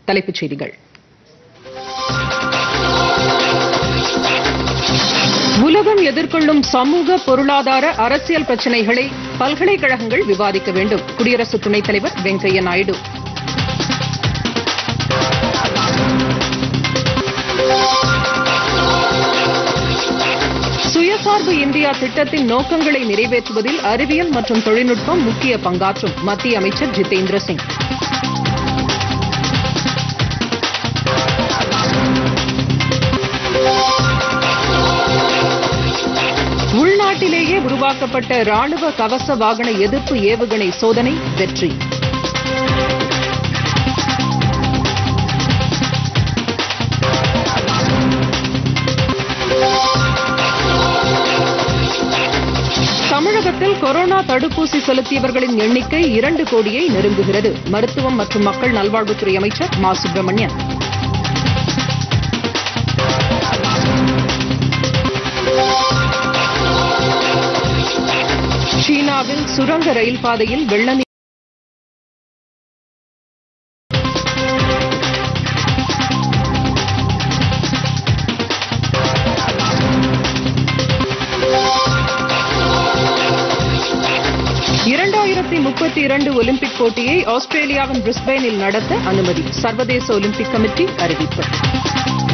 தலைப்புச் செய்திகள். உலகம் எதிர்கொள்ளும் சமூக, பொருளாதார, அரசியல் பிரச்சினைகளை பல்கலைக்கழகங்கள் விவாதிக்க வேண்டும். குடியரசு துணைத் தலைவர் வெங்கையா நாயுடு. சுயசார்பு இந்தியா திட்டத்தின் நோக்கங்களை நிறைவேற்றுவதில் அறிவியல் மற்றும் தொழில்நுட்பம் முக்கிய பங்காற்றும். மத்திய அமைச்சர் ஜிதேந்திர சிங். உள்நாட்டிலேயே உருவாக்கப்பட்ட ராணுவ கவச வாகன எதிர்ப்பு ஏவுகணை சோதனை வெற்றி. தமிழகத்தில் கொரோனா தடுப்பூசி செலுத்தியவர்களின் எண்ணிக்கை 2 கோடியை நெருங்குகிறது. மருத்துவம் மற்றும் மக்கள் நல்வாழ்வுத்துறை அமைச்சர் மா. சுப்பிரமணியன். சீனாவில் சுரங்க ரயில் பாதையில் வெள்ள நீர் ஒலிம்பிக் போட்டியை ஆஸ்திரேலியாவின் பிரிஸ்பேனில் நடத்த அனுமதி. சர்வதேச ஒலிம்பிக் கமிட்டி அறிவிப்பு.